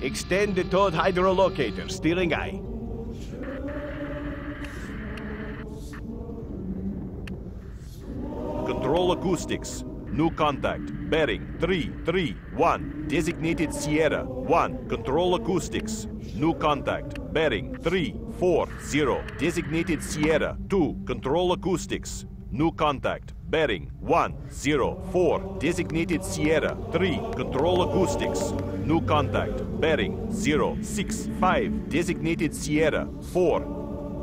Extend the towed hydrolocator, steering eye. Control acoustics. New contact. Bearing 331. Designated Sierra 1. Control acoustics. New contact. Bearing 340. Designated Sierra 2. Control acoustics. New contact. Bearing 104. Designated Sierra 3. Control acoustics. New contact. Bearing 065. Designated Sierra 4.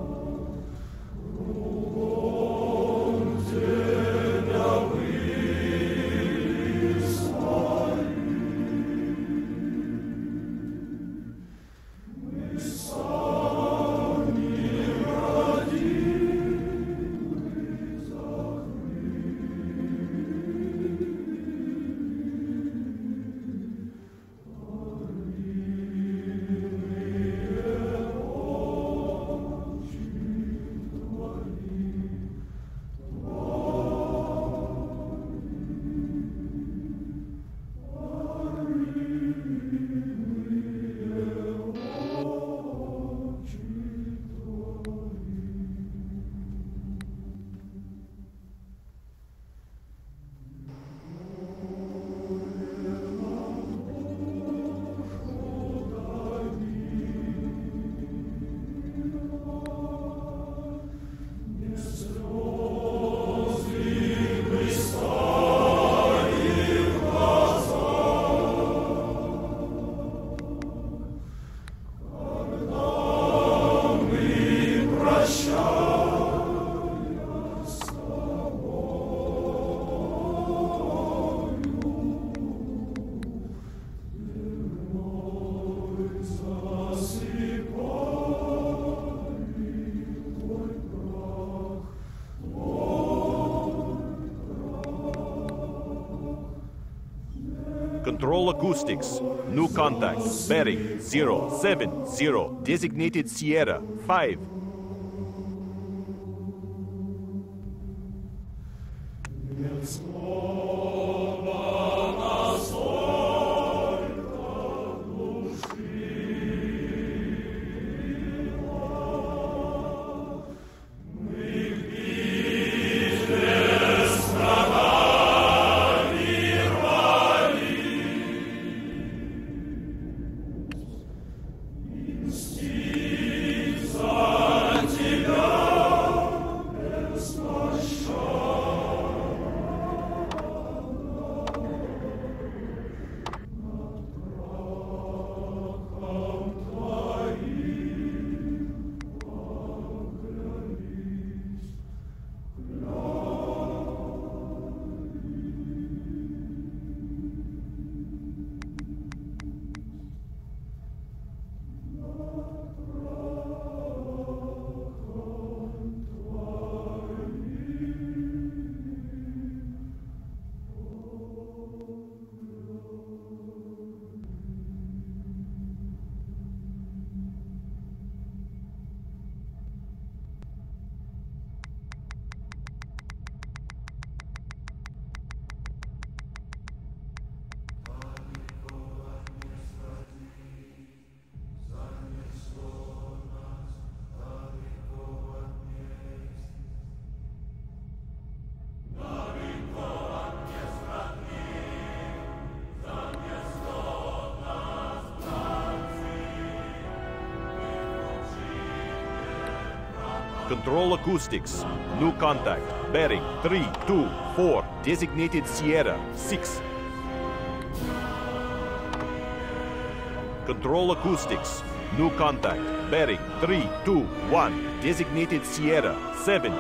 Control acoustics. New contact. Bearing 070. Designated Sierra 5. Control acoustics. New contact. Bearing 324. Designated Sierra 6. Control acoustics. New contact. Bearing 321. Designated Sierra 7.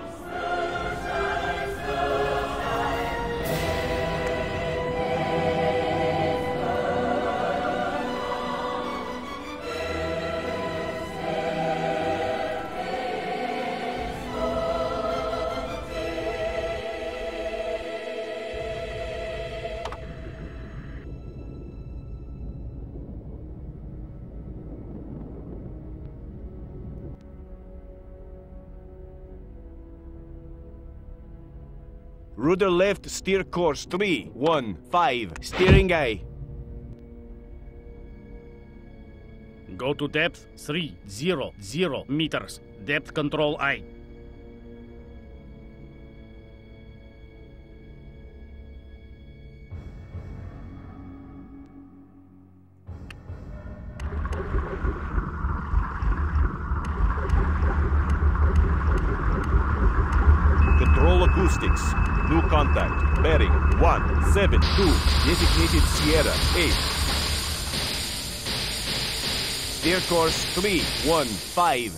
Rudder left, steer course 315. Steering eye. Go to depth 300 meters. Depth control I. Control acoustics. New contact. Bearing 172. Designated Sierra 8. Steer course 315.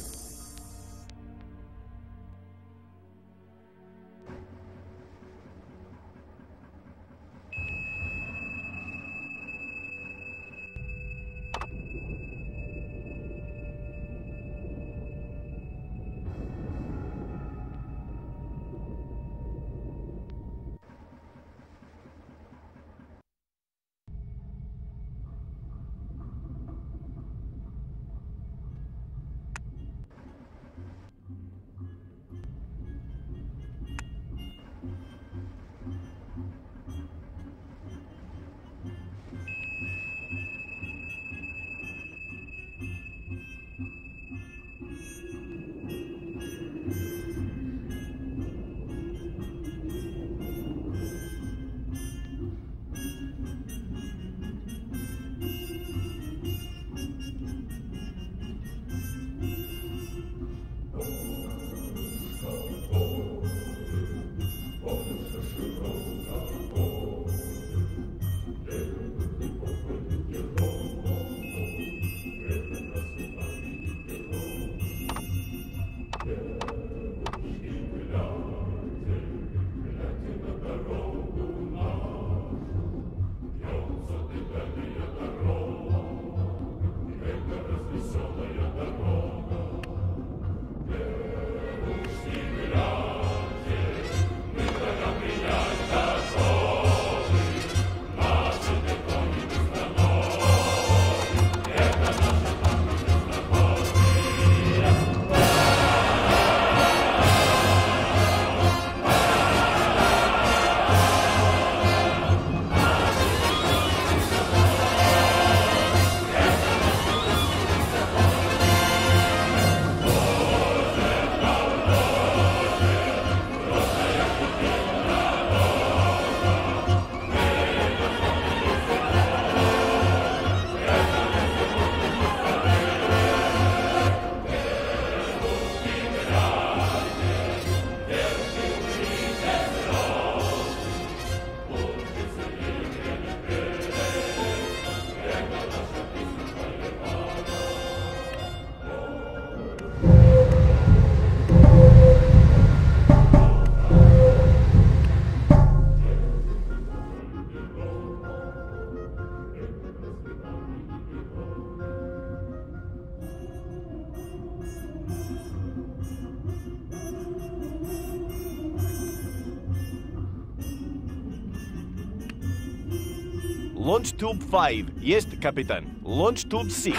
Launch tube 5. Yes, Captain. Launch tube 6.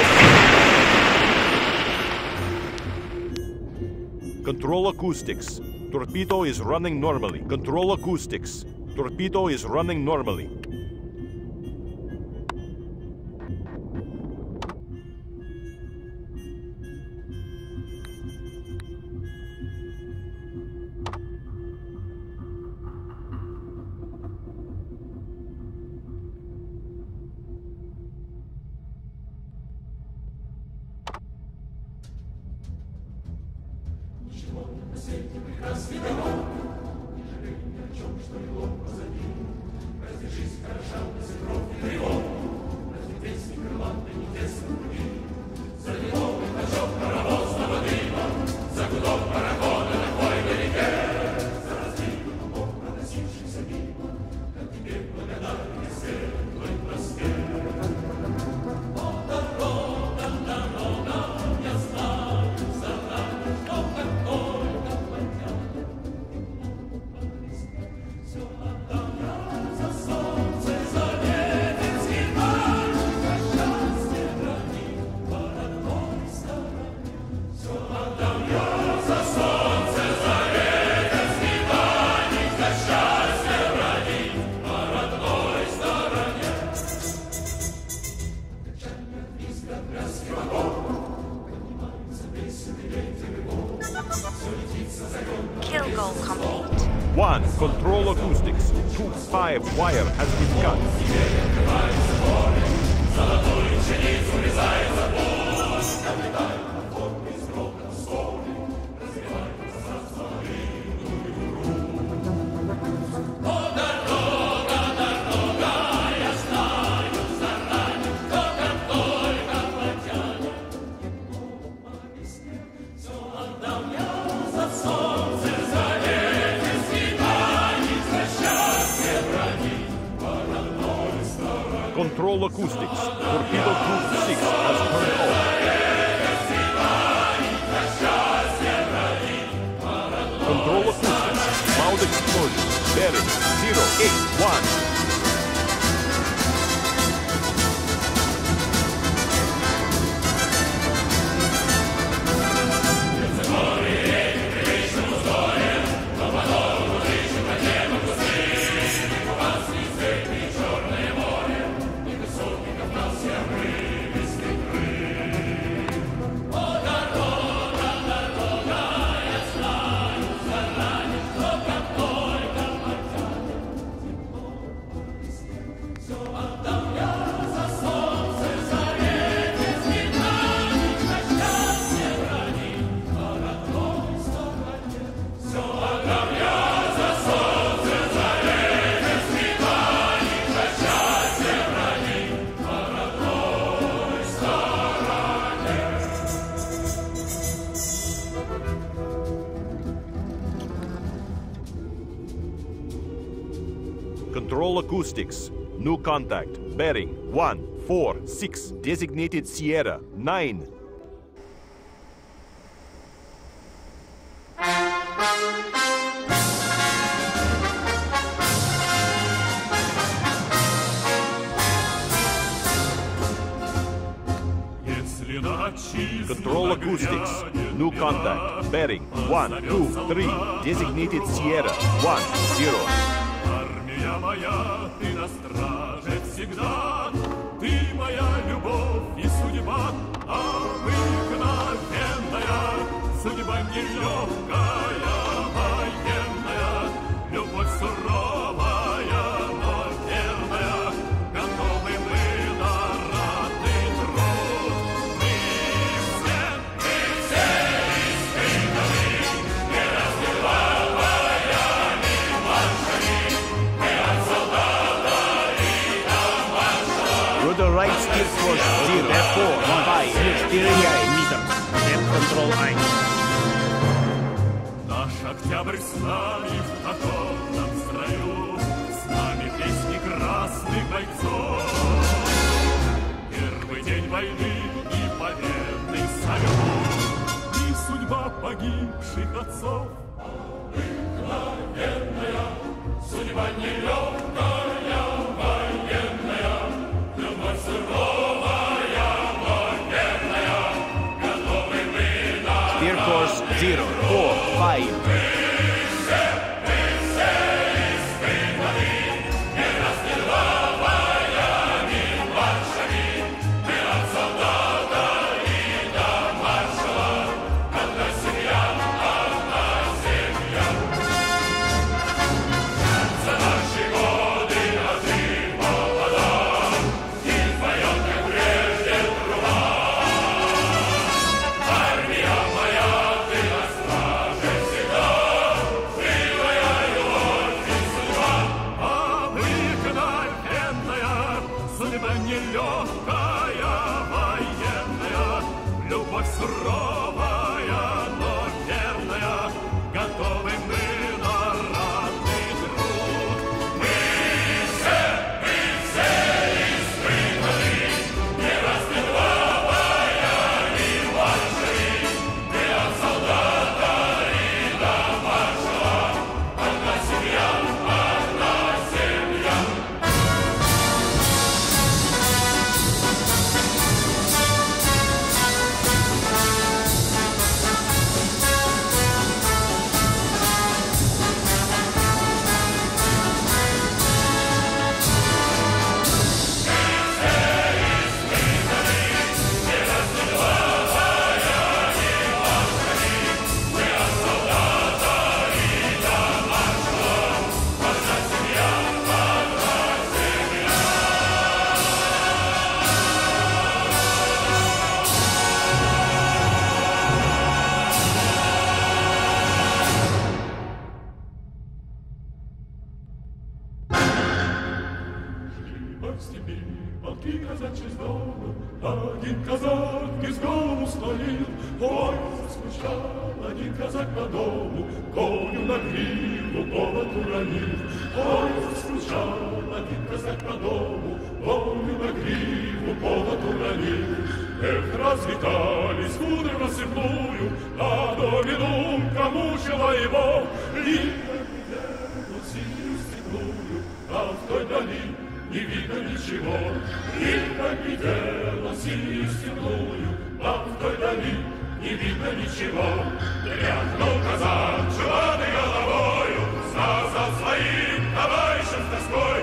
Yes. Control acoustics. Torpedo is running normally. Control acoustics. Torpedo is running normally. Прекрасный дорог, не жалей ни о чем, что и лом позади. Раздержись, Control acoustics. 2-5 wire has been cut. Control acoustics. Torpedo Group 6 has turned off. Control acoustics. Loud explosion. Bearing 081. Control acoustics. New contact. Bearing 146. Designated Sierra 9. Control acoustics. New contact. Bearing 123. Designated Sierra 10. Моя, ты на страже всегда, ты моя любовь и судьба, обыкновенная, судьба нелегкая, военная, любовь суровая, но верная, готовы мы на ратный труд. Мы все испытаны, не раздеваваями маршами. The right steer course 045 meters. Depth control 1. Наш октябрь с нами в покорном строю, с нами песни красных бойцов. Первый день войны и победный салют, и судьба погибших отцов. Обыкновенная, судьба нелегкая, военная, любовь суровая, но верная, готовы мы на... Steer course 045. степи, полки казачьи с дому, один казак из дому стоит. Ой, заскучал один казак по дому, коню на гриву повод уронил. Ой, заскучал один казак по дому, коню на гриву повод уронил. Эх, разлетались кудры в рассыпную, а домину мучила его. И вот синюю степную, а в той дали не видно ничего. И как видела синюю степную, а в той дали не видно ничего. Тряхнул казак желанной головою, сказал своим товарищам с тоской: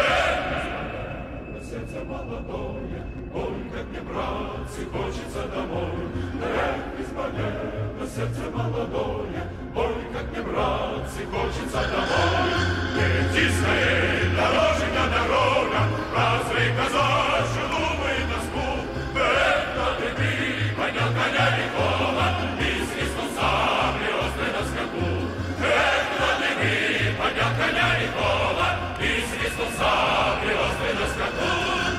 эх, сердце молодое, ой, как мне, братцы, хочется домой. Эх, избавлено сердце молодое, ой, как мне, братцы, хочется домой. Иди скорей, дороженька, дорога, разве казачью думает тоску. Эх, ты, поднял коня лихого и свистнул сабли острый на скаку. Эх, ты, поднял коня лихого и свистнул сабли острый на скаку.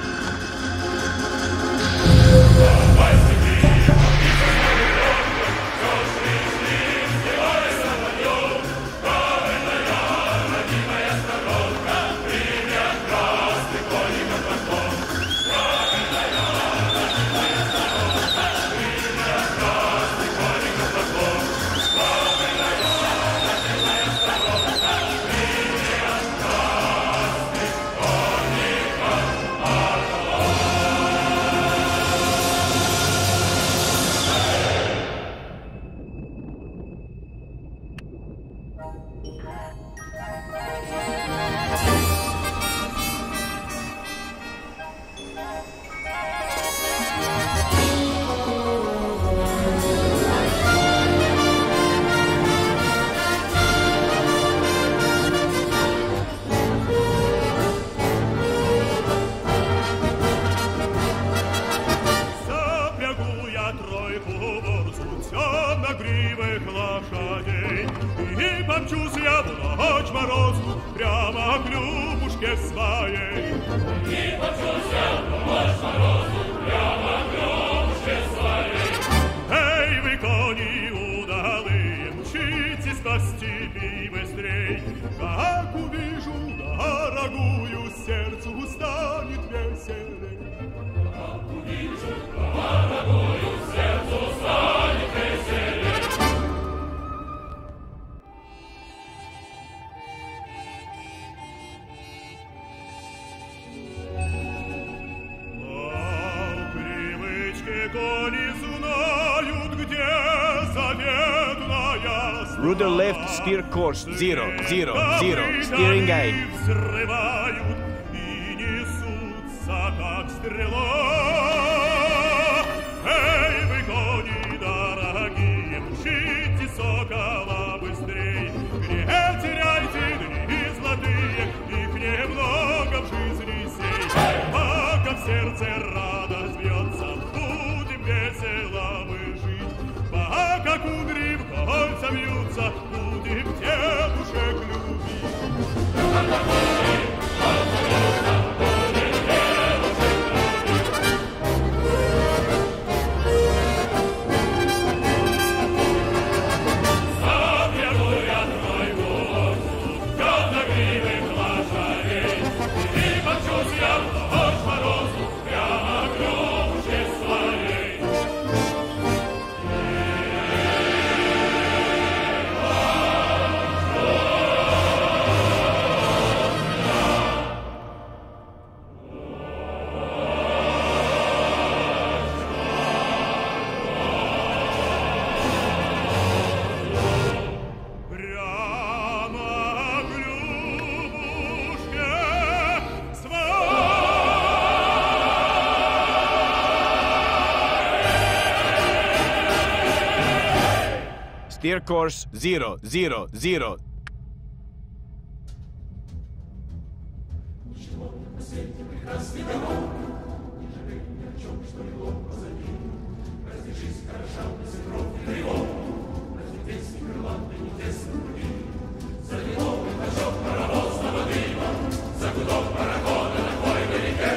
Давай, степи, побиться с нами дорогой, все шли, сбивай сапогом. Правильная, родимая сторонка, привет, красный коник от боков. Правильная, родимая сторонка, привет, красный коник от боков. Правильная, родимая сторонка, привет, красный коник от боков. Запрягу я тройку борзу темно-гривых лошадей, и помчусь я в ночь морозу прямо к Любушке своей. И помчусь я в ночь морозу прямо к Любушке своей. Эй, вы, кони удалые, мчитесь по степи быстрей. Как увижу дорогую, сердцу станет веселей. Как увижу дорогую, сердцу станет веселей. По привычке кони знают, где заветная слава. Rudder left, steer course 0, 0, 0, steering aid. Взрывают и несутся, как стрела. Эй, вы, кони дорогие, мчите сокола быстрей. Не теряйте дни золотые, их немного в жизни сей. Пока в сердце радость бьется, будем весело мы жить. Пока кудри в кольца бьются, будем девушек любить. Запрягу я тройку борзу темно-гривых лошадей, и помчусь я в ночь морозу прямо к Любушке своей. Прямо к Любушке своей. Steer course 0, 0, 0. Загудок парохода на койной реке.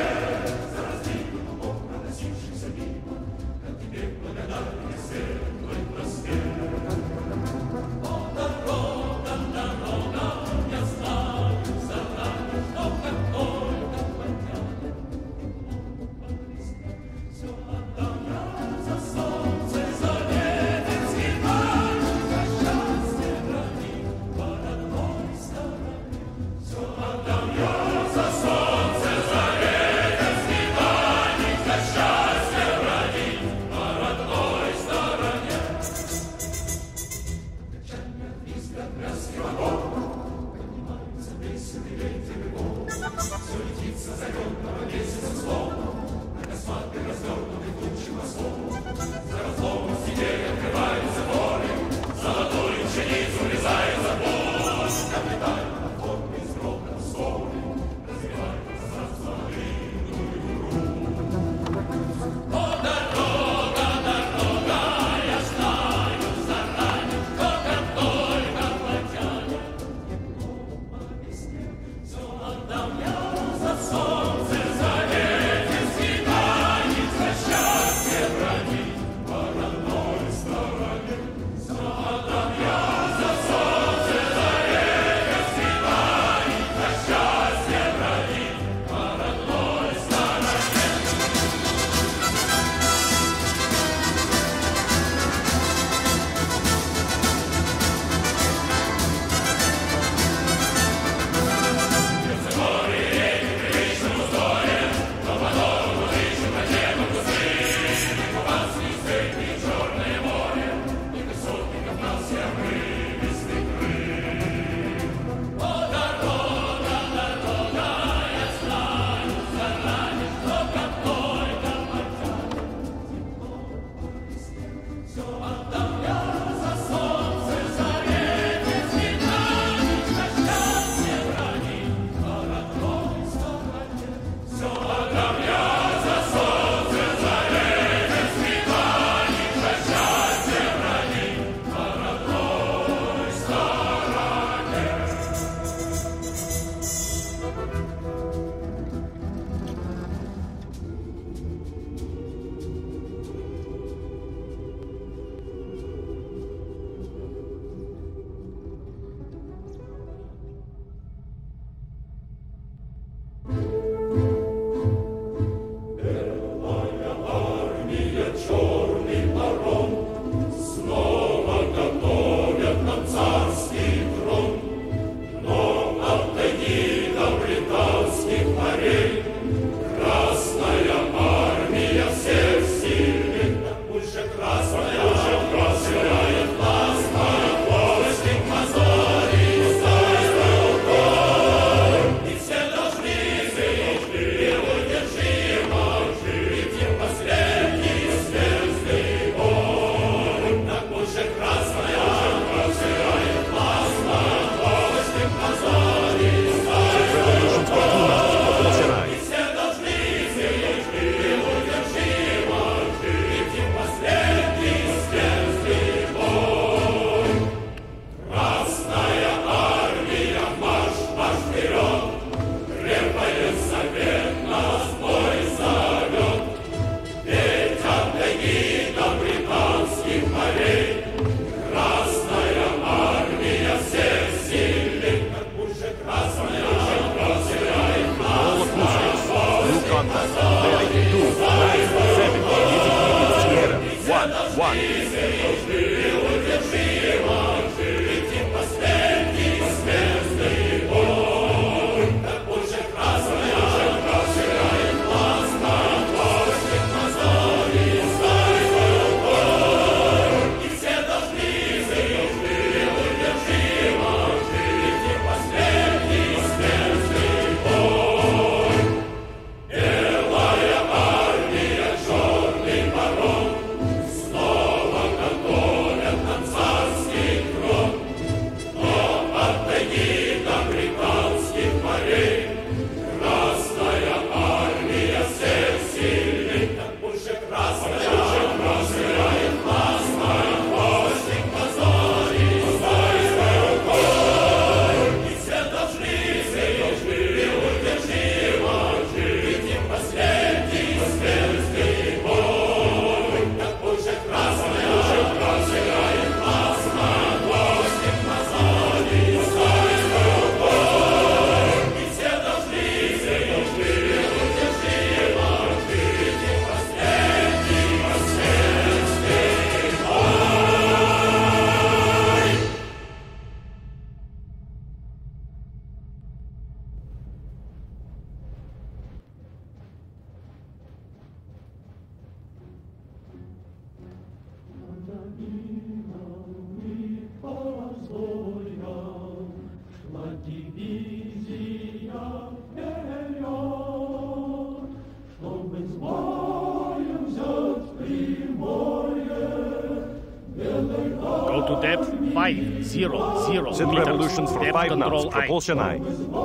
1. Go to depth 500 Set meters. revolutions for Depth 5 control knots. I. Propulsion I.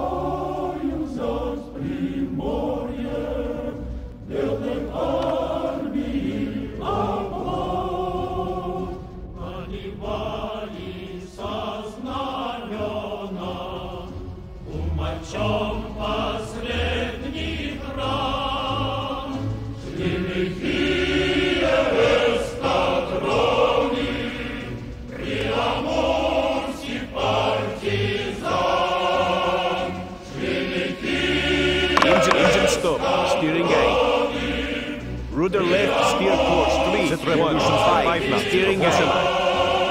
Engine stop. Steering A. Rudder left, steer course 3. Set revolutions for 5 knots. Steering propulsion I.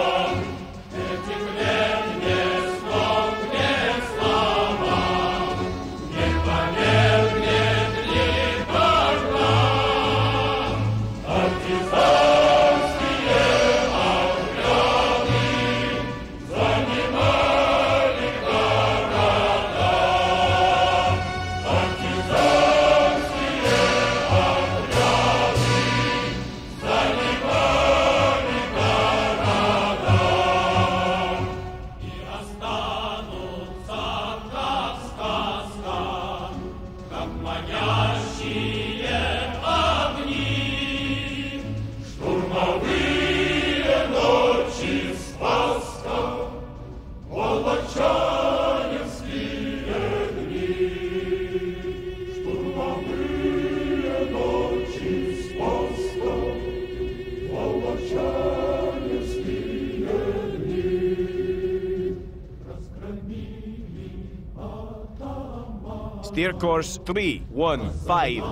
Steer course 315.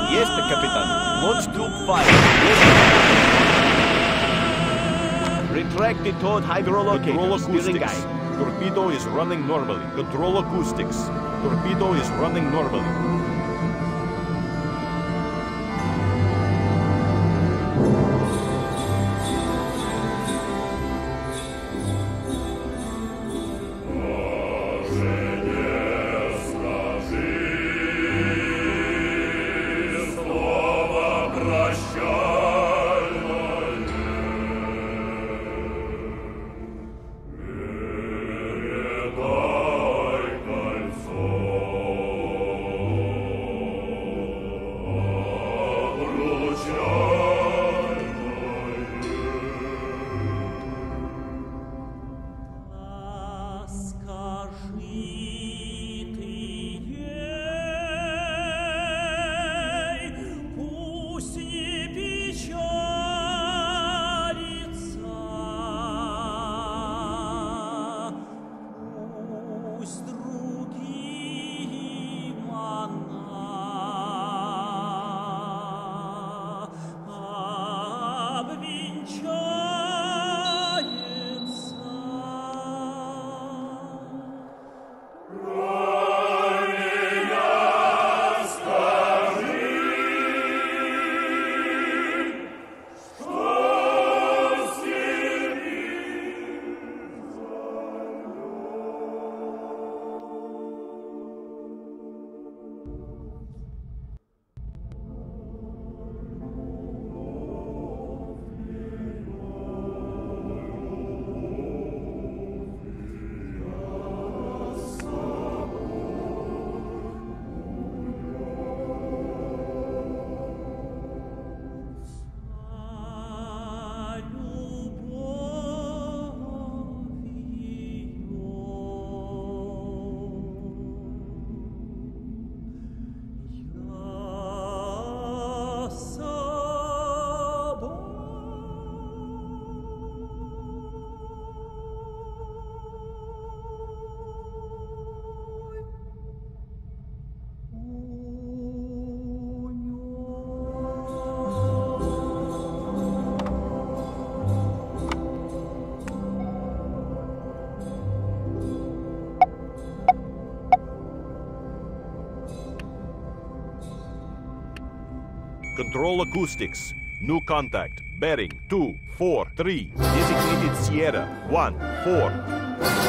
Есть, капитан. Launch tube 5. Retract the towed hydrolocator. Steering guide. Torpedo is running normally. Control acoustics. Torpedo is running normally. Control acoustics. New contact. Bearing 243. Designated Sierra 14.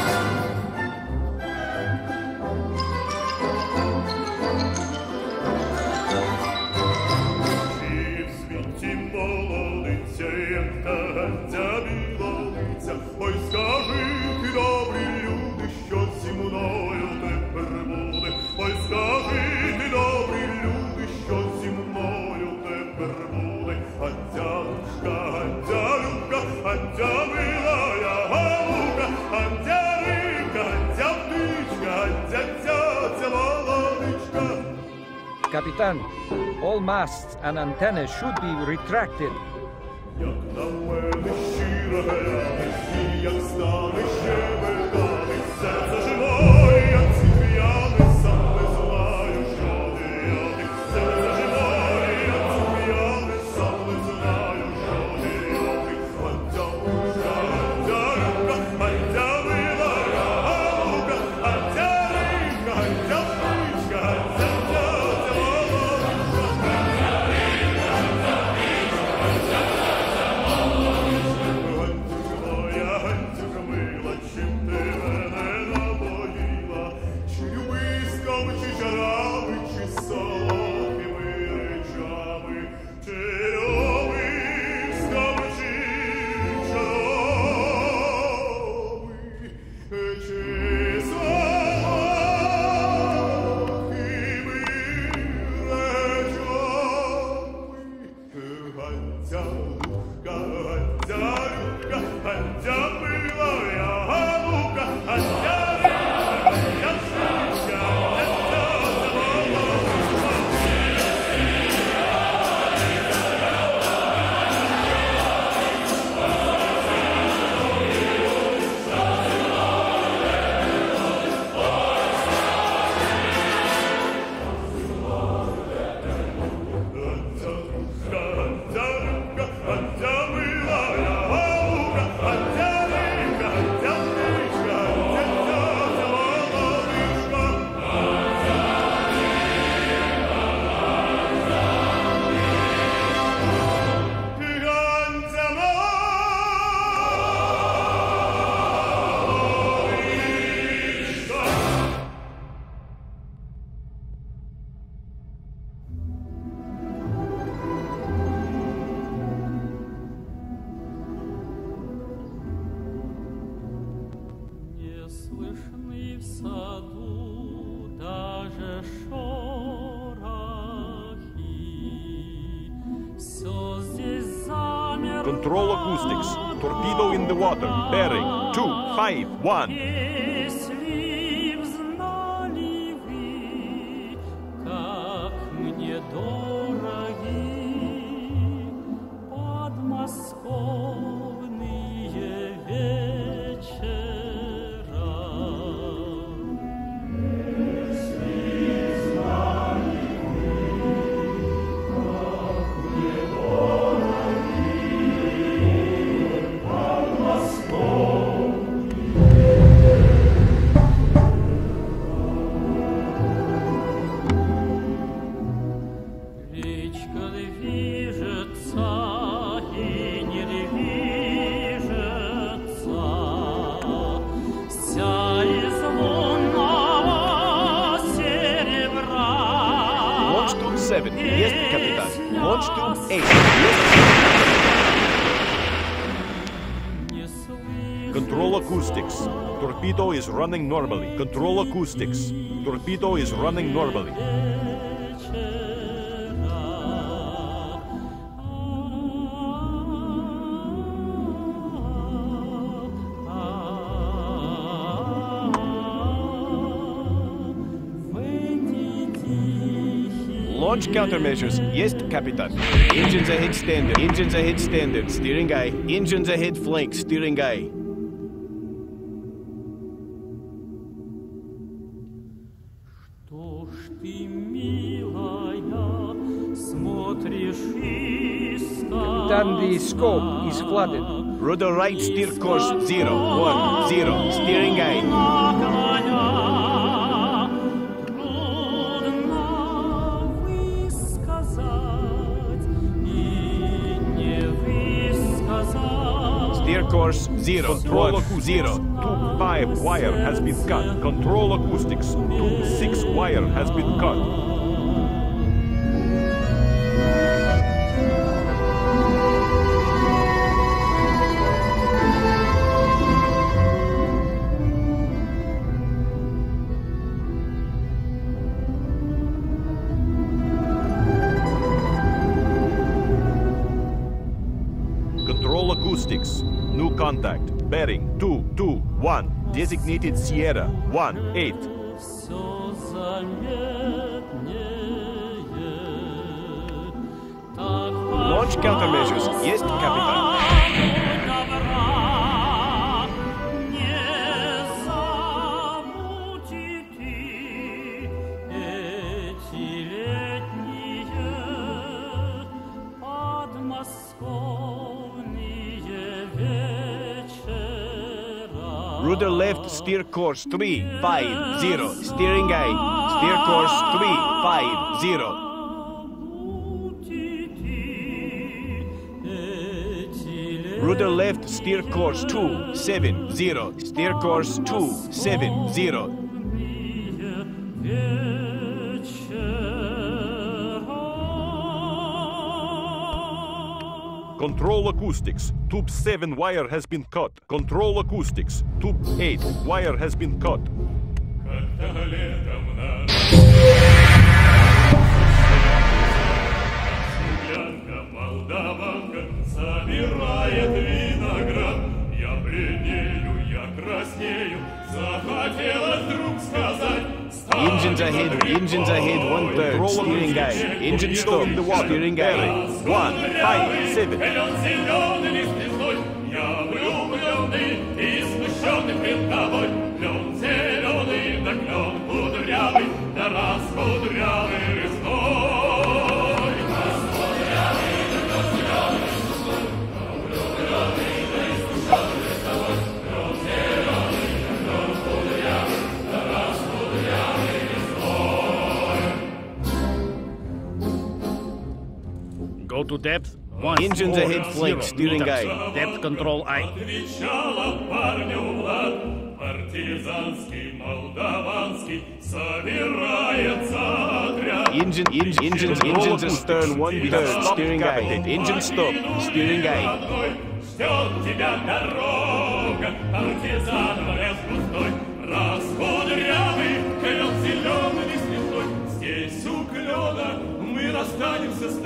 Ой, скажи ти, добрі люди, що зі мною тепер буде. Ой, скажи ти, добрі люди, що зі мною тепер буде. Антялушка, антялюка, антя милая галука, антя рибка, антя птичка, антя цяця молодичка. Captain, all masts and antennas should be retracted. Як на мене щиро гляне, і як стане ще видане, серце живе, як цвіяне, сам не знаю, що діяти. Серце живе, як цвіяне, сам не знаю, що діяти. Антялушка, антялюка, антя милая галука, антя рибка, антя птичка, антя цяця молодичка. Антюка моя, антюка мила, Control acoustics. Torpedo in the water. Bearing 251. Launch tube 7. Yes, Kapitan. Launch tube 8. Yes. Control acoustics. Torpedo is running normally. Control acoustics. Torpedo is running normally. Launch countermeasures. Yes, Kapitan. Engines ahead standard. Engines ahead standard. Steering eye. Engines ahead flank. Steering eye. Captain, the scope is flooded. Rudder right, steer course 010. Steering eye. Steer course 010. Tube 5 wire has been cut. Control acoustics. Tube 6 wire has been cut. Control acoustics. New contact. Bearing 221. Designated Sierra 18. Launch countermeasures. Yes, Kapitan. Rudder left, steer course 350. Steering eye. Steer course 350. Rudder left, steer course 270. Steer course 270. Control acoustics. Tube 7 wire has been cut. Control acoustics. Tube 8 wire has been cut. Собирает виноград, я бледнею, я краснею, захотелось вдруг сказать. Engines ahead, 1/3, steering eye. Engine stop, steering eye. 157. Клен зеленый, слезой, я влюбленный и смущенный пред тобой. Клен зеленый, да клен кудрявый, да раз кудрявый лесной. Go to depth 1. Engines ahead flank, steering eye. Depth control eye. Отвечала парню Влад, партизанский, молдаванский, собирается отряд. Engines astern, 1/3, steering eye. Engine stop, steering eye. Ждет тебя дорога, партизан в лес густой.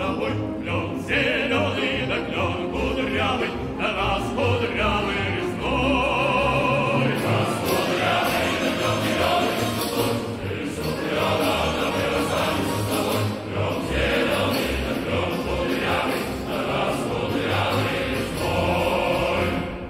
тобой. Клен зеленый, да клен кудрявый, раз кудрявый лесной. Раз кудрявый, да клен зеленый лесной, лесу клена, да мы расстанемся с тобой. Клен зеленый, да клен кудрявый, раз кудрявый лесной.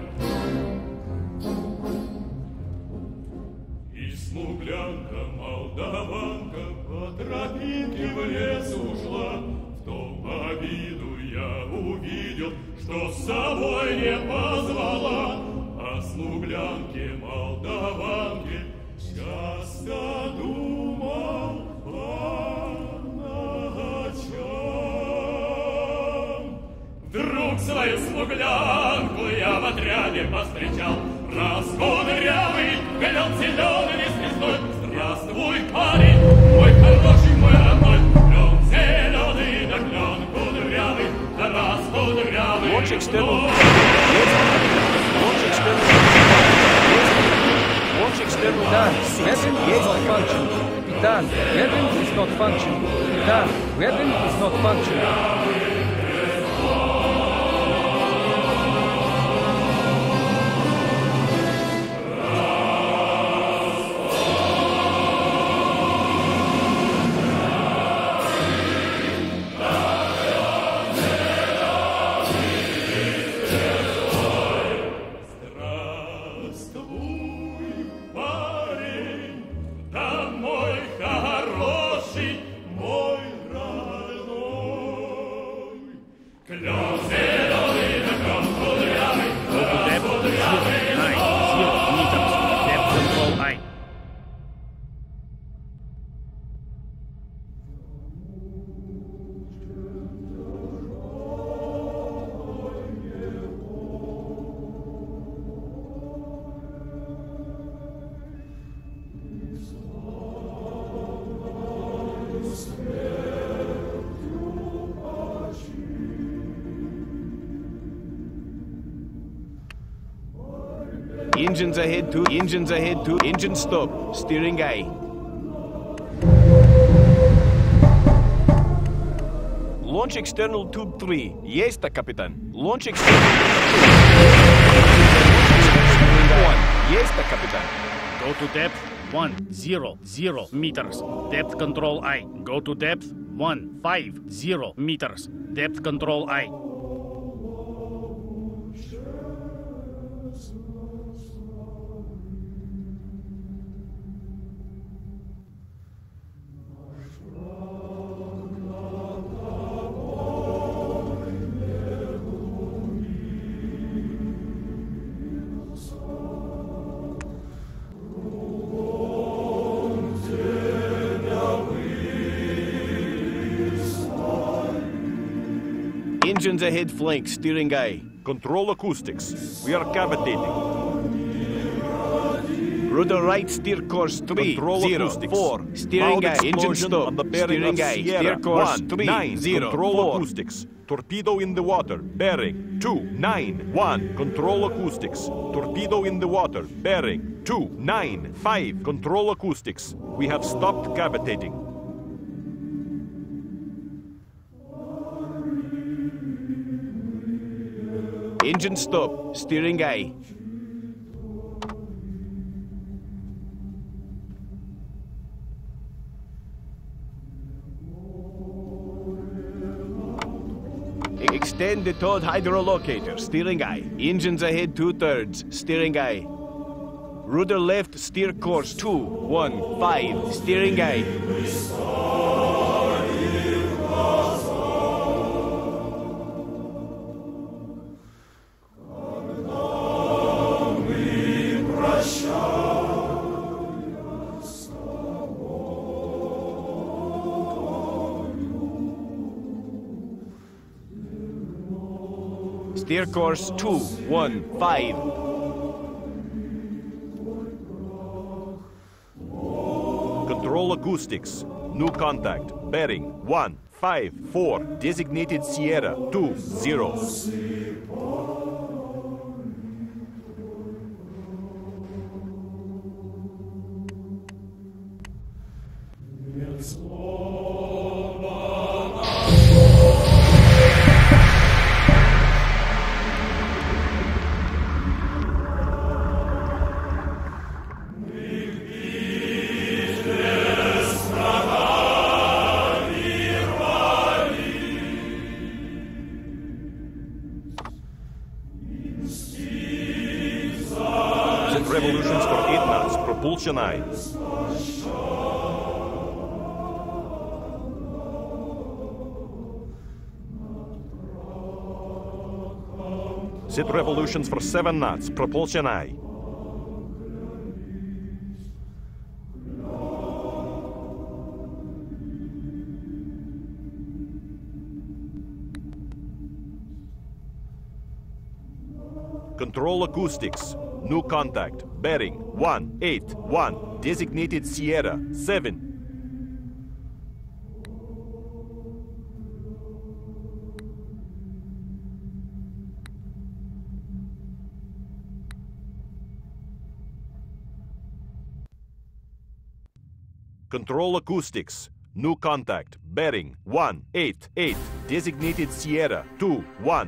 И смуглянка, молдаванка, по тропинке в лес ушла. В том обиду я увидел, что с собой не позвала. О смуглянке, молдаванке часто думал по ночам. Вдруг свою смуглянку я в отряде повстречал. Раз кудрявый, глянь зеленый лист лесной. Здравствуй, парень, мой хороший, мой родной. Клен зеленый, да клен кудрявый, да раз кудрявый. Launch external. Launch external. Launch external. Weapon is not functioning. Kapitan, weapon is not functioning. Kapitan, weapon is not functioning. Здравствуй, парень, да мой хороший, мой родной. Клен зеленый, да клен кудрявый, раз кудрявый лесной. 0 meters. Depth control I. Engines ahead, 2. Engines ahead, 2. Engine stop. Steering aye. Launch external tube 3. Yes, Kapitan. Launch external tube 3. 1. Yes, Kapitan. Go to depth 100 meters. Depth control I. Go to depth 150 meters. Depth control I. Engines ahead flank. Steering aye. Control acoustics. We are cavitating. Rudder right, steer course 3, Control 0, acoustics. 4. Steering Loud aye. Engine explosion stop. on the bearing Steering of aye. Sierra. Steer course 1, 3, 9. 0, Control 4. acoustics. Torpedo in the water. Bearing 2, 9, 1. Control acoustics. Torpedo in the water. Bearing 2, 9, 5. Control acoustics. We have stopped cavitating. Engine stop. Steering aye. Extend the towed hydrolocator. Steering aye. Engines ahead 2/3. Steering aye. Rudder left, steer course 2, 1, 5. Steering aye. Steer course 2, 1, 5. Control acoustics. New contact. Bearing 1, 5, 4. Designated Sierra 2, 0. propulsion eye. Set revolutions for 7 knots, propulsion eye. Control acoustics. New contact. Bearing 181. Designated Sierra 7. Control acoustics. New contact. Bearing 188. Designated Sierra 21.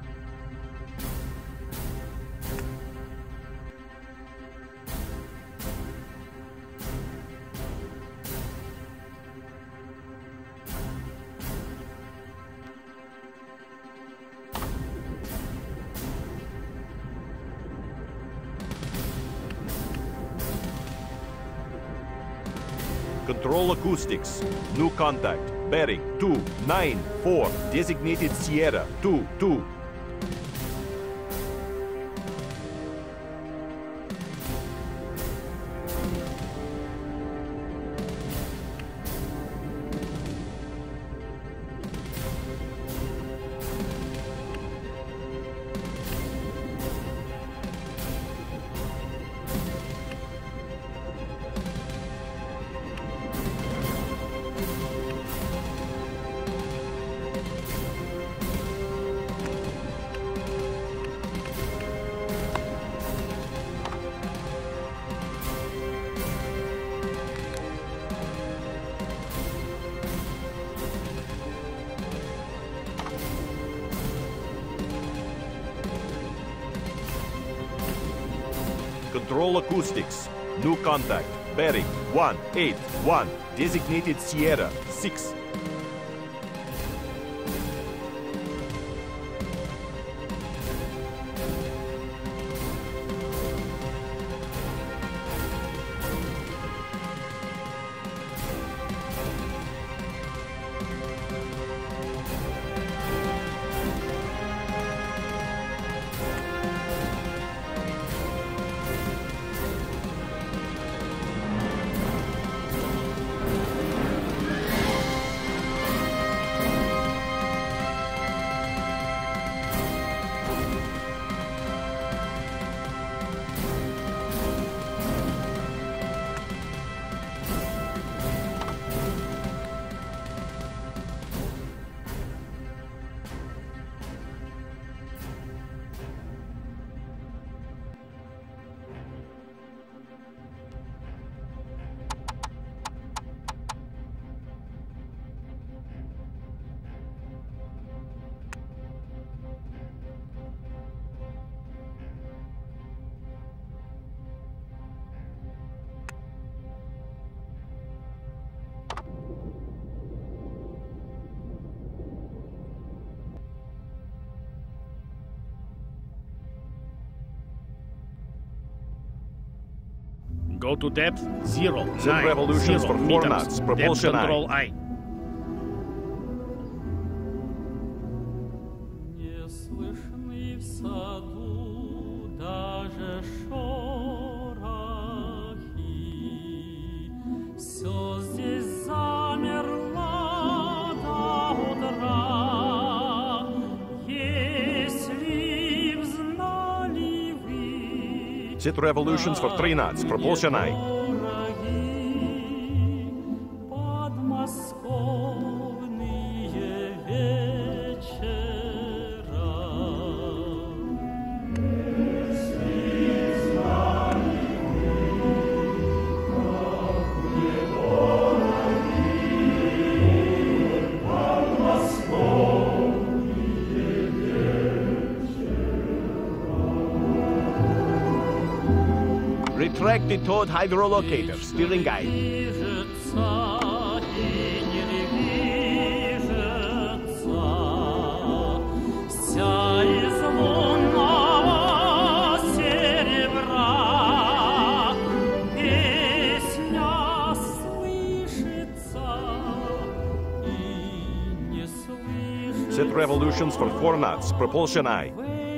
Control acoustics. New contact. Bearing 294. Designated Sierra 22. Control acoustics. New contact. Bearing 181. Designated Sierra 6. Go to depth 0. Set revolutions for 4 knots. Propulsion Depth control eye. I. Set revolutions for 3 knots. Propulsion eye. Retract the towed hydrolocator, steering guide. Set revolutions for 4 knots. Propulsion aye.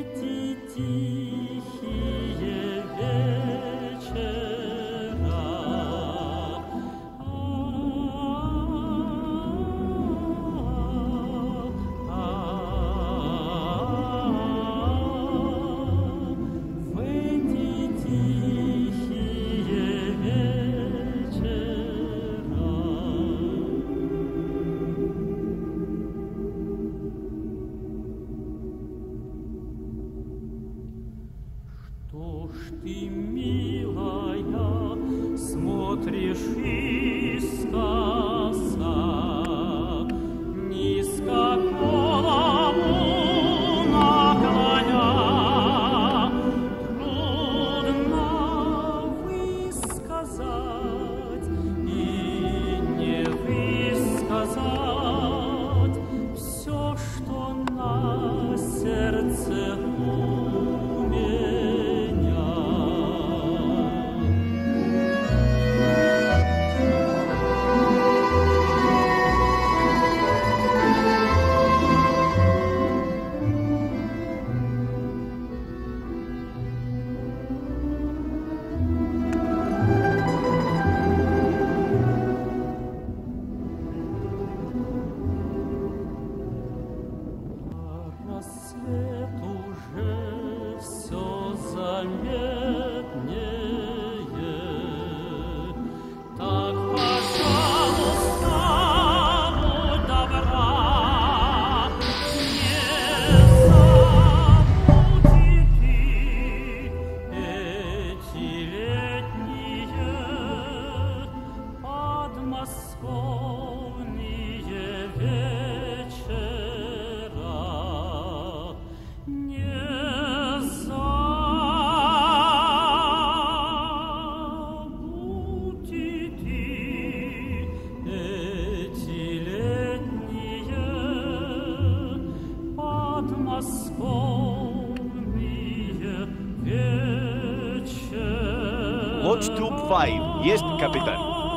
Launch tube 5. Есть, капитан.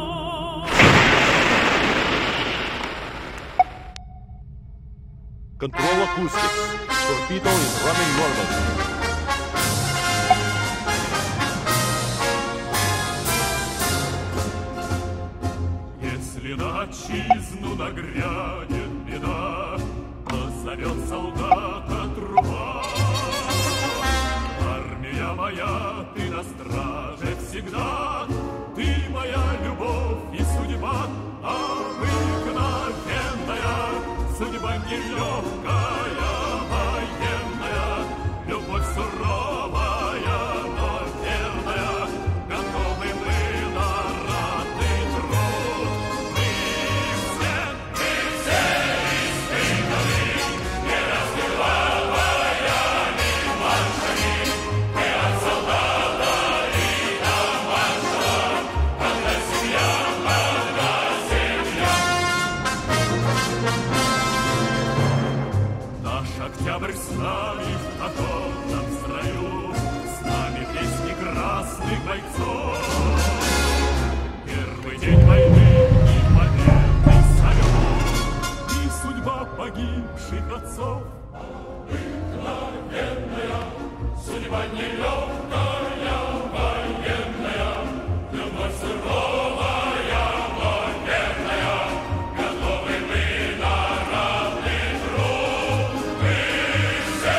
Control acoustics. Torpedo is running normally. Если на отчизну нагрянет беда, позовет солдата труба. Армия моя, ты на страже всегда, ты моя любовь и судьба, обыкновенная, судьба нелегкая, военная, любовь суровая, но верная, готовы мы на ратный труд. Мы все испытаны, не раз не два боями маршами, мы от солдата и до маршала, одна семья, одна семья. Наш октябрь с нами в окопном строю, с нами песни красных бойцов. Первый день войны и победный салют, и судьба погибших отцов. Обыкновенная, судьба нелегкая, военная, любовь суровая, но верная, готовы мы на ратный труд. Мы все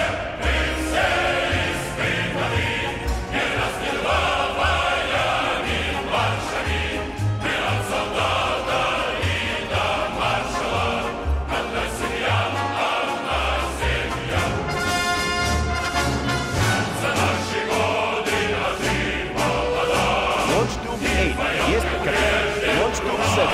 испытаны, не раз не два боями маршами, мы от солдата и до маршала, одна семья, одна семья. За наши годы ожив молода, Launch tube 8. Есть, капитан. Launch tube 7.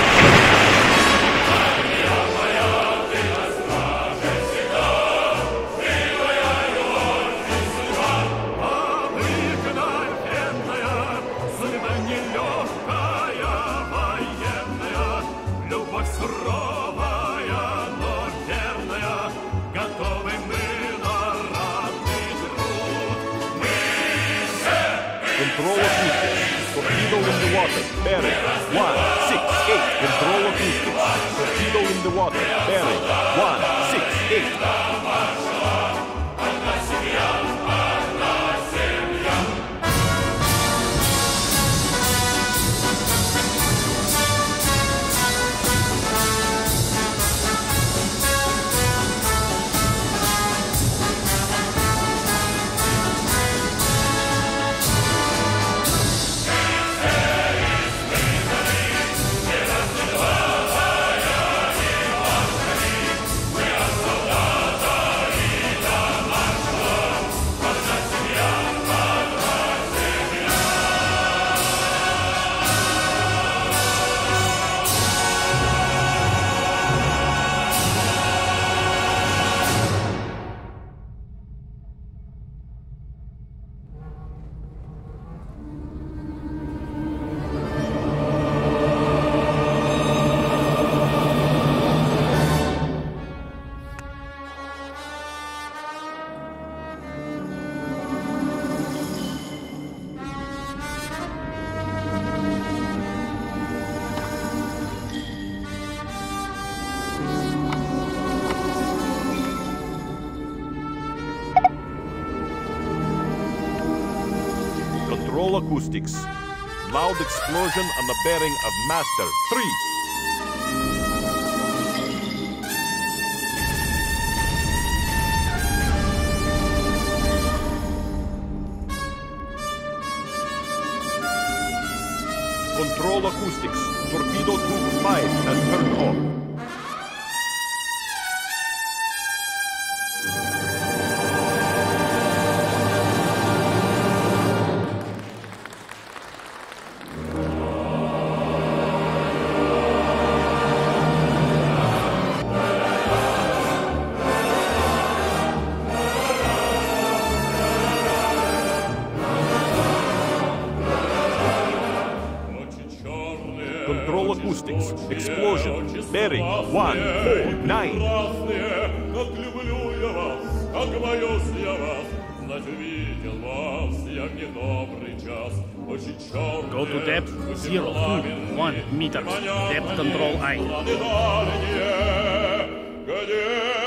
обыкновенная, судьба нелегкая, военная, любовь суровая, но верная, готовы мы на ратный труд. Мы все Control acoustics. Torpedo in the water. Bearing 168. Control acoustics. Torpedo in the water. Bearing 168. Control acoustics. Loud explosion on the bearing of master 3. Control acoustics. Torpedo tube 5 has turned off. Control acoustics. Explosion. Bearing 149. Как люблю я вас, как боюсь я вас, знать увидел вас я в недобрый час. Очень черные, Go to depth 021 meters. Depth control I. планы дальние, где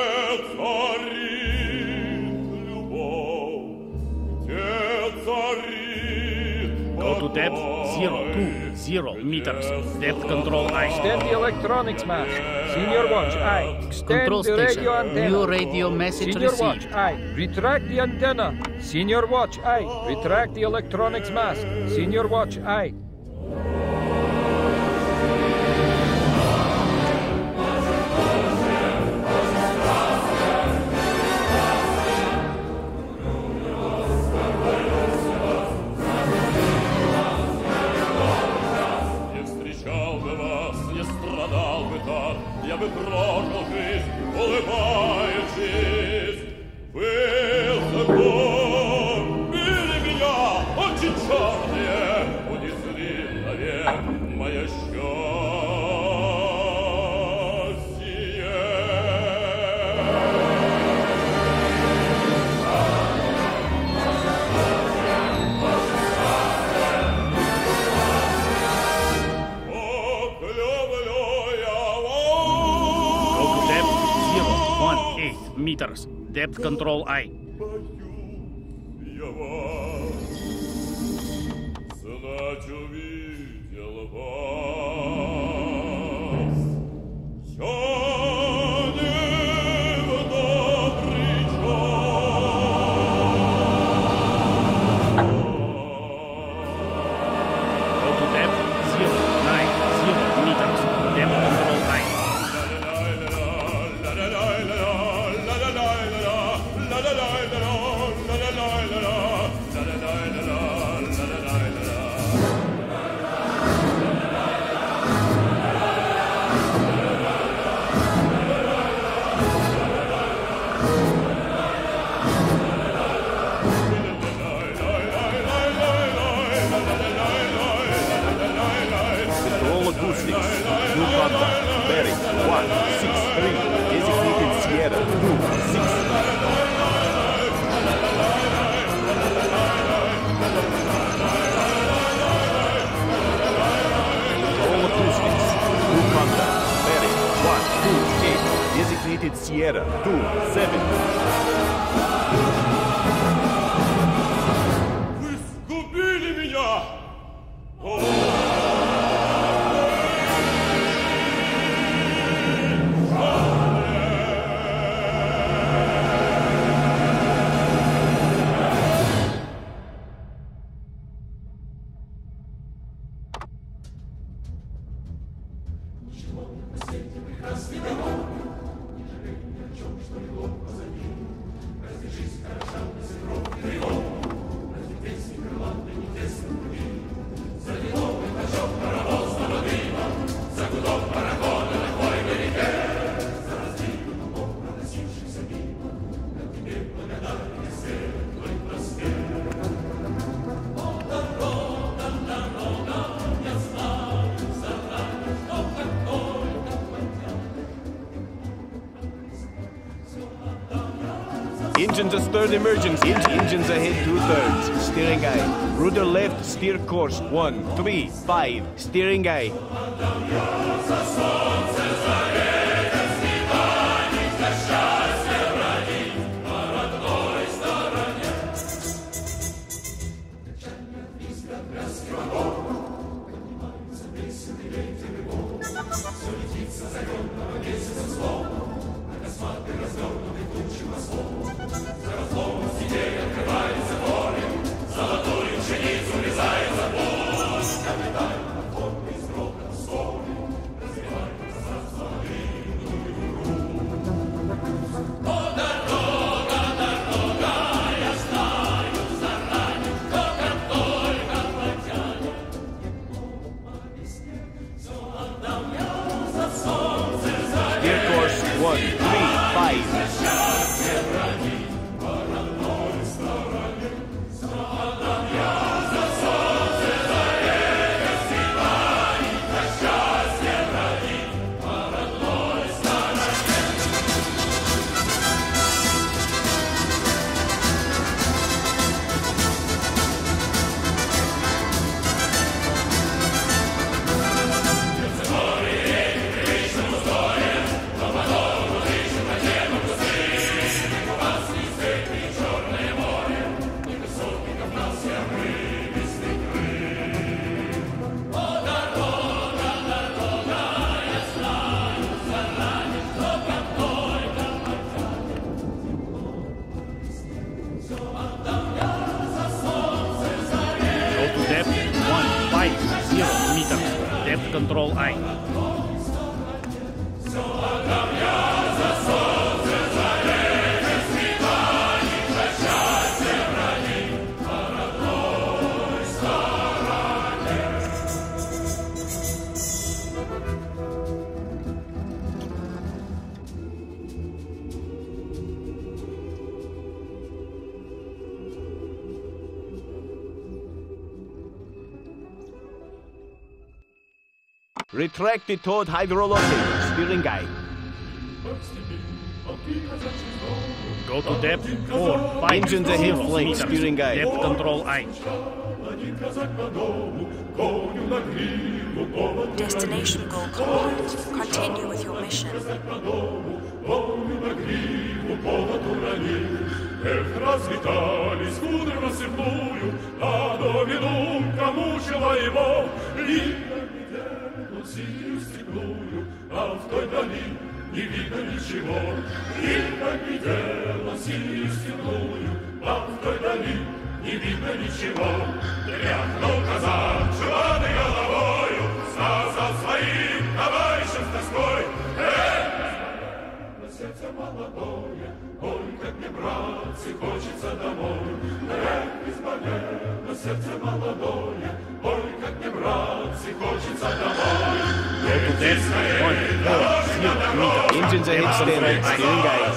царит любовь, где царит Go to depth 020 meters. Depth control I. Extend the electronics mask. Senior watch, aye. Extend Control the station. radio antenna. New radio message Senior watch, received. aye. Retract the antenna. Senior watch, aye. Retract the electronics mask. Senior watch, aye. Я бы прожил жизнь, улыбаючись. Высоко били меня очень черные, унесли навек мое счастье. Ох, люблю я вас. Go to depth 018 meters. Depth control I. Я вас, знать увидел вас. Я не в добрый час. Go to depth 090 meters. Depth control I. Control acoustics. New contact. Bearing 163. Designated Sierra 26. Control acoustics. New contact. Bearing 128. Designated Exit Sierra 27. Вы сгубили меня! Engines a third emergency. Engines ahead 2/3. Steering eye. Rudder left, steer course 135. Steering eye. Steer course 135. Depth control I. Retract the towed hydrolocator. Steering guide. Go to depth 450 Engines ahead, flank, meters. steering guide. Depth control I. Destination goal complete. Continue with your mission. Эх, разлетались кудры рассыпную, а доминунка мучила его. И глядел он синюю степную, а в той дали не видно ничего. И глядел он синюю степную, а в той дали не видно ничего. Тряхнул казак желанной головою, сказал своим товарищам с тоской: сердце молодое, ой, как мне, братцы, хочется домой. Эх, избавлено сердце молодое, ой, как мне, братцы, хочется домой. Engines ahead, standard. Steering guide.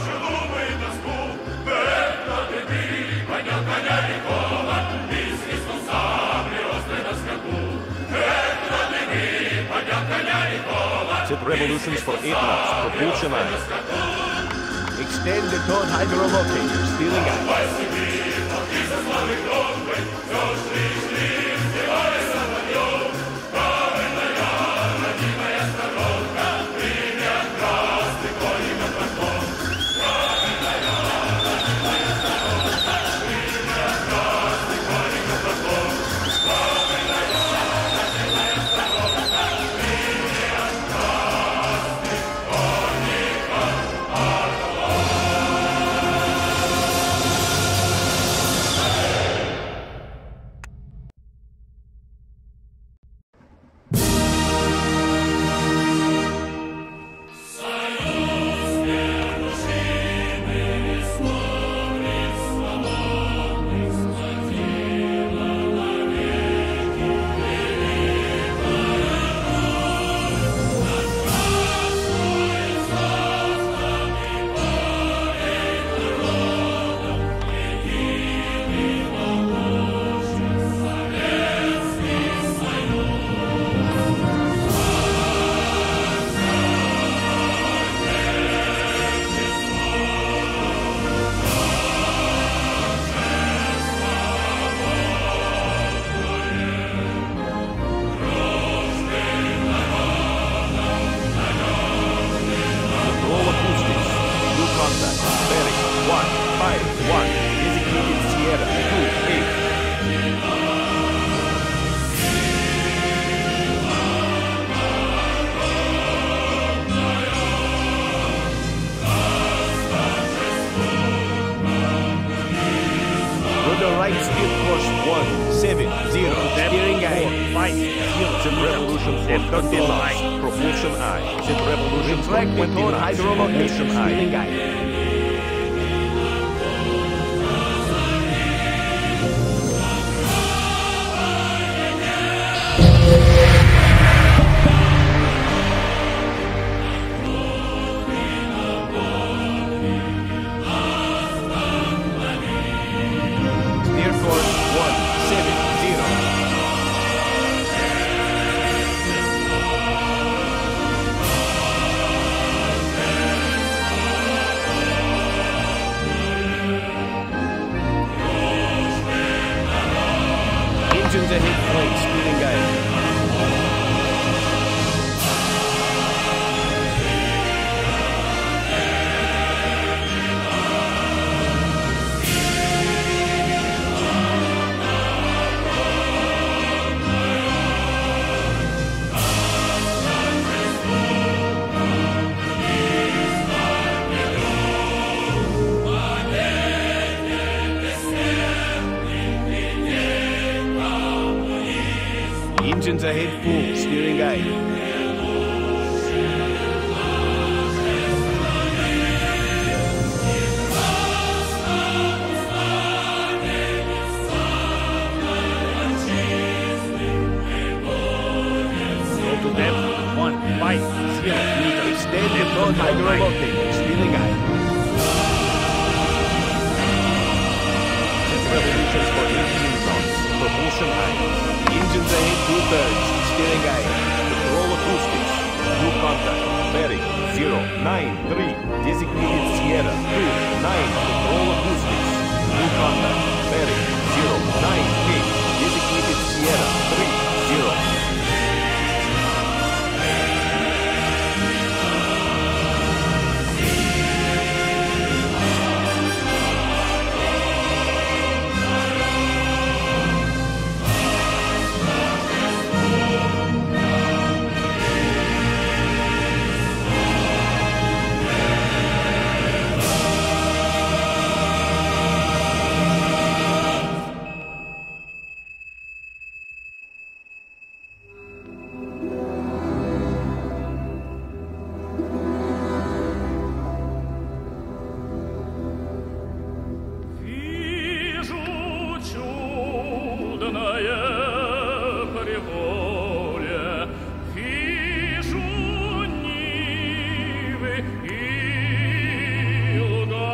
Set revolutions for 8 knots. Propulsion on. Extend the towed hydrolocator. Steering guide. 0, steering eye. 450 Set revolutions for 30 knots. Propulsion eye. Set revolutions for Retract 20 method knots. hydrolocator, Propulsion steering eye. eye. Steer course 170. Engines ahead, right, steering guide. Engines ahead, full, steering guide. Go to depth 150 meters. Extend the front hydrolocator, steering guide. Set revolutions for 18 knots. Propulsion eye. Engines ahead, 2/3, steering guide. Control acoustics. New contact. Bearing 093. Designated Sierra 29. Control acoustics. New contact. Bearing 098. Designated Sierra 30. Вижу чудное приволе, вижу нивы и луга.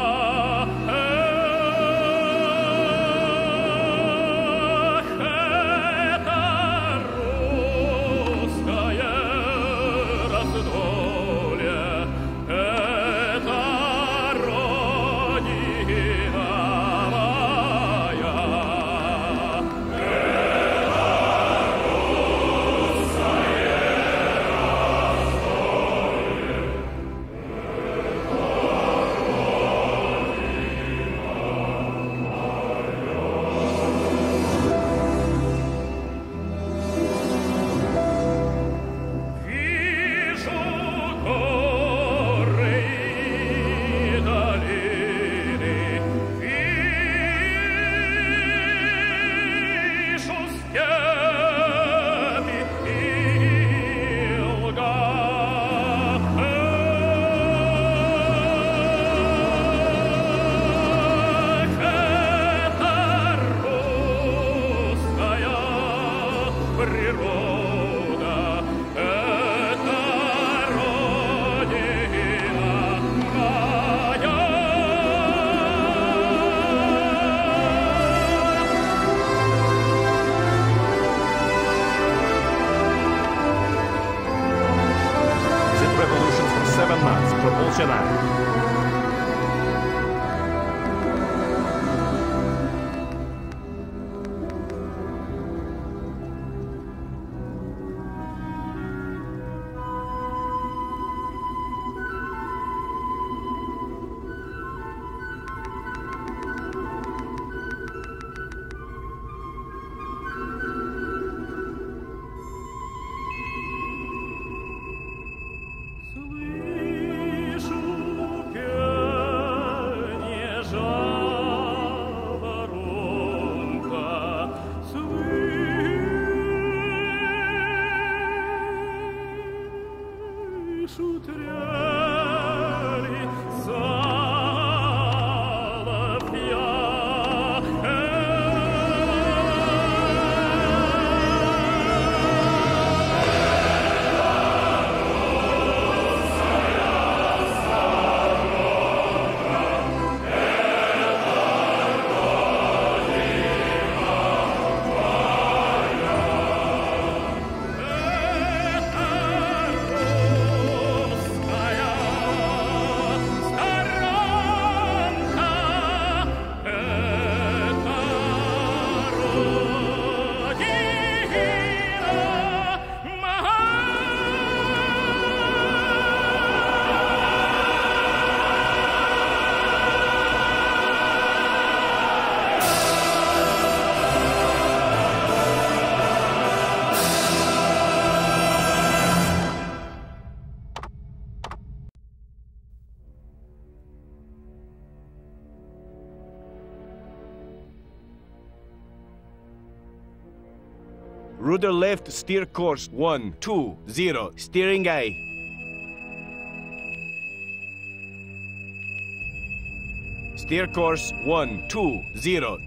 Эх, это русское раздолье, это родина моя. Вижу горы и долины, вижу степи и луга. Эх, это русская природа, это родина моя. Set revolutions for 7 knots. Propulsion eye. Слышу Rudder left, steer course 120, steering aye. Steer course 120.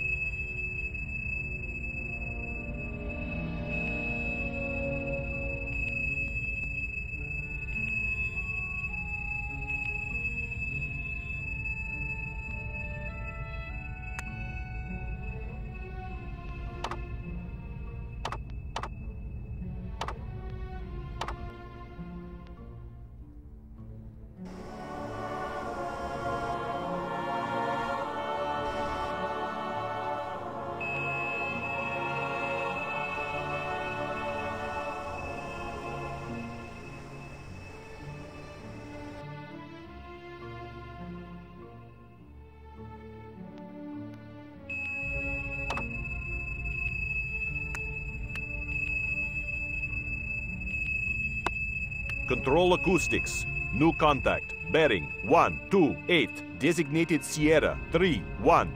Control acoustics. New contact. Bearing 128. Designated Sierra 31.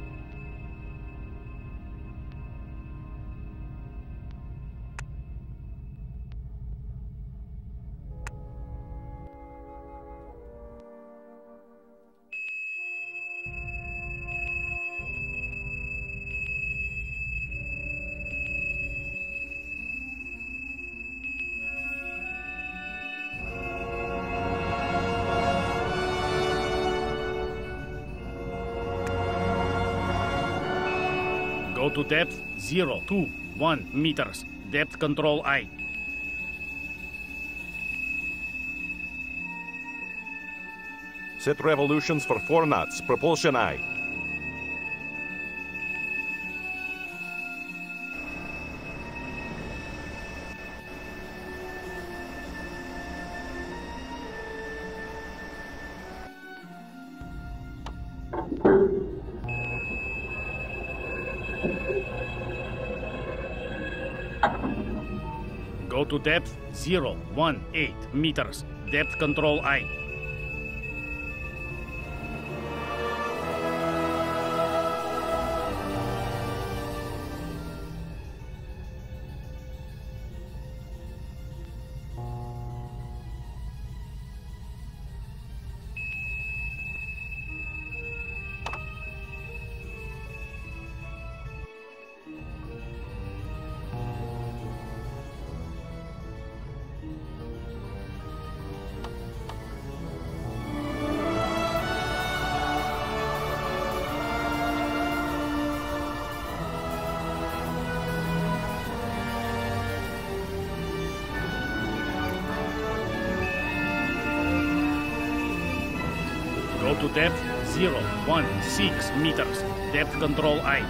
Go to depth 021 meters. Depth control I. Set revolutions for 4 knots. Propulsion I. Go to depth 018 meters. Depth control I. Go to depth 016 meters. Depth control I.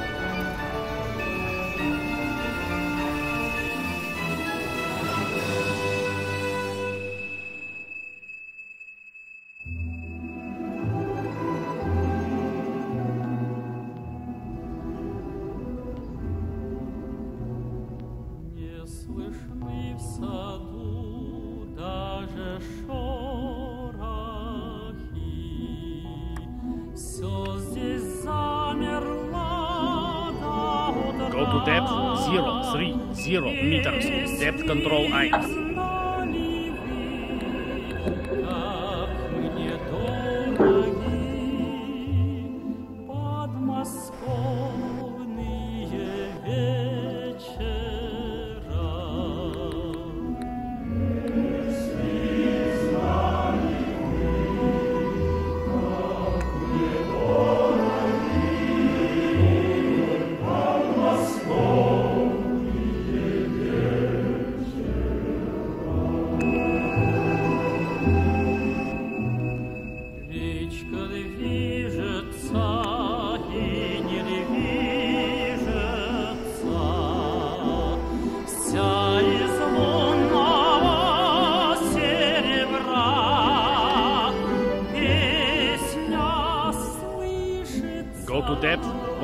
Go to depth 030 meters. Depth control I.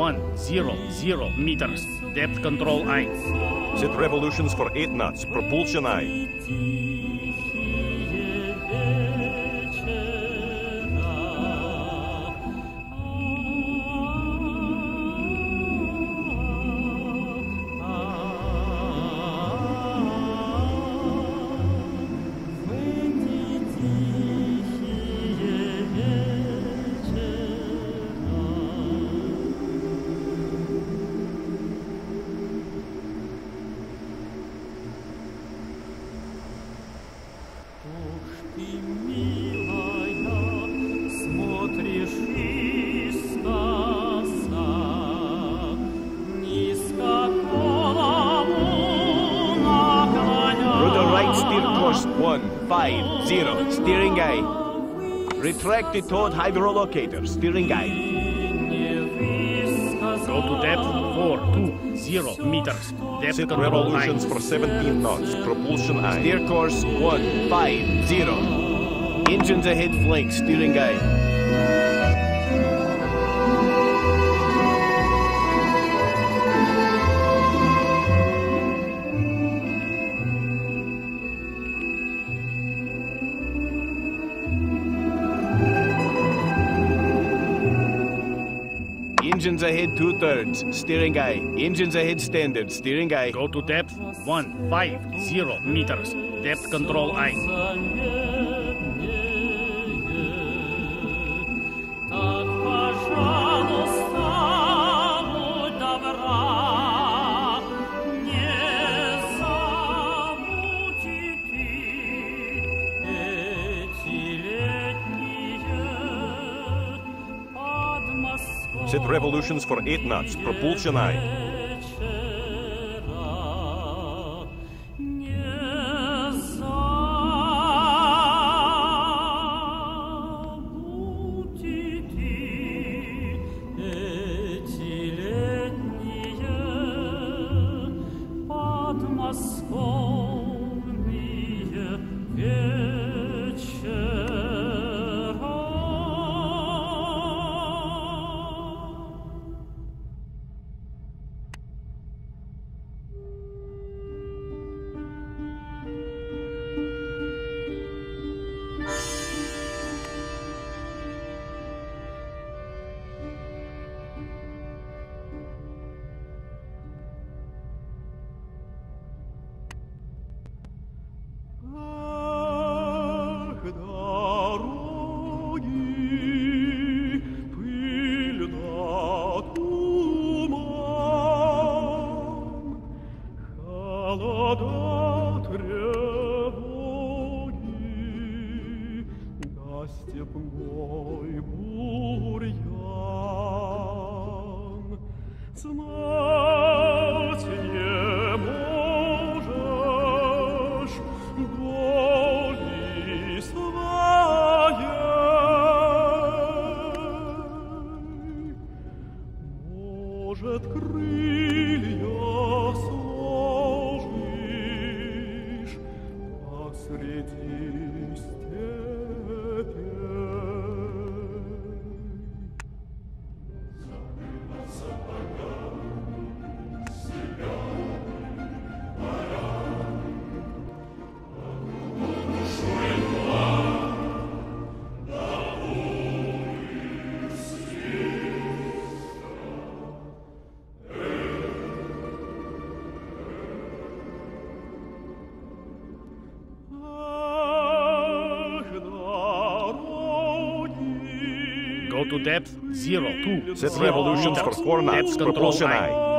100 meters. Depth control I. Set revolutions for 8 knots. Propulsion I. Steering eye. Retracted towed hydrolocator. Steering eye. Go to depth 420 meters. Depth Set control revolutions I. for 17 knots. Propulsion I. Steer course 150. Engines ahead flank. Steering eye. Engines ahead 2/3. Steering eye. Engines ahead standard. Steering eye. Go to depth 150 meters. Depth control I. Set revolutions for 8 knots. Propulsion I. Go to depth 02. Set revolutions for 4 knots. Depth control Propulsion I. I.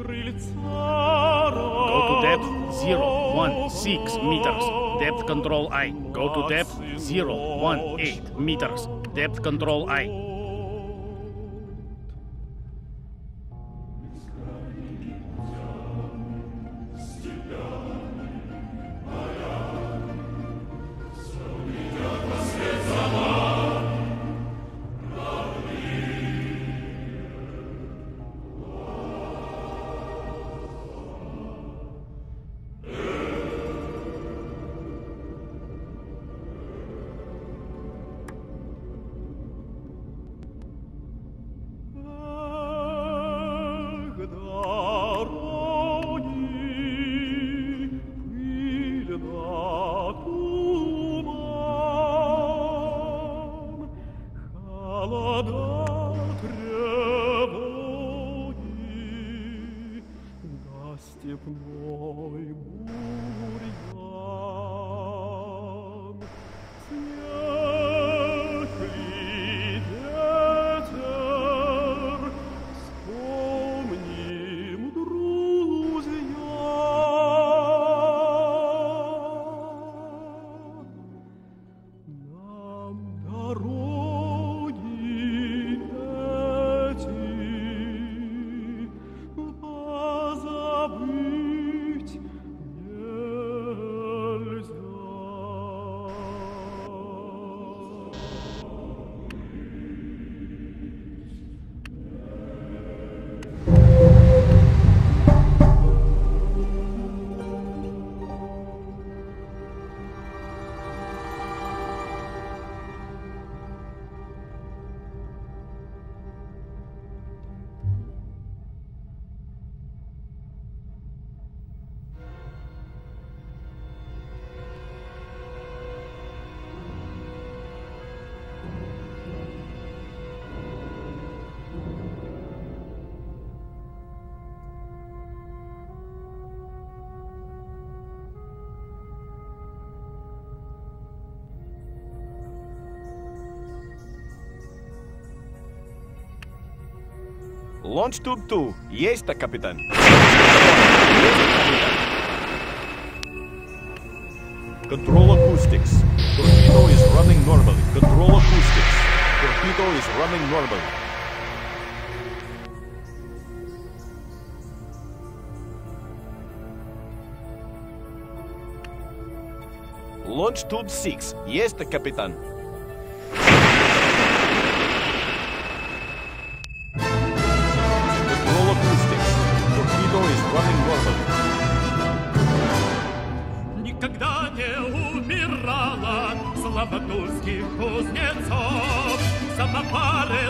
Go to depth 016 meters. Depth control I. Go to depth 018 meters. Depth control I. Launch tube 2. Есть, капитан. Control acoustics. Torpedo is running normally. Control acoustics. Torpedo is running normally. Launch tube 6. Есть, капитан. Никогда не умирала слава тульских кузнецов. Самопалы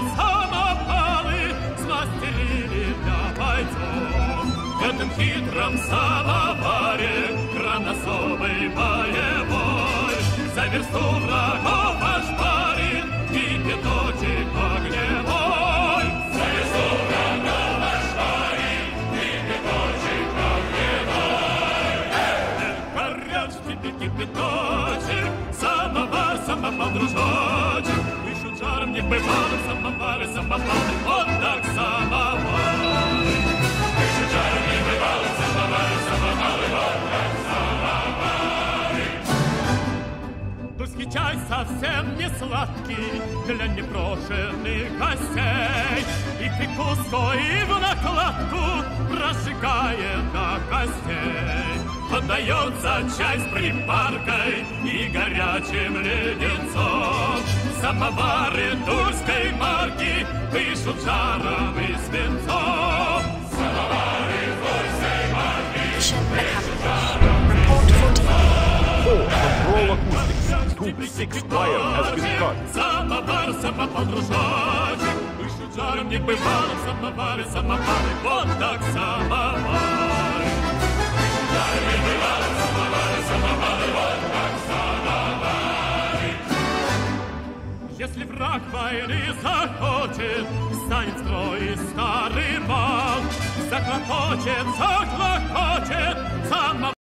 смастерили для бойцов. В этом хитром самоваре кран особый боевой. За версту врагов ошпарит и пяточек огневой. За версту врагов ошпарит и пяточек огневой. Горячий пяточек, самопал, дружочек. Дышит жаром небывалым, самопалы, вот так самопал. Дышит жаром небывалым, самопалы, вот так самопалы. Тульский чай совсем не сладкий для непрошенных гостей. И прикуской в накладку прожигает до костей. Подается чай с припаркой и горячим леденцом. Самовары тульской марки дышат жаром и свинцом. Самовары тульской марки дышат жаром и свинцом. Control acoustics. Tube 6 wire has been cut. Самопал, дружочек. Дышат жаром небывалым, самовары, вот так самовары. Если враг войны захочет, станет в строй старый вал, заклокочет,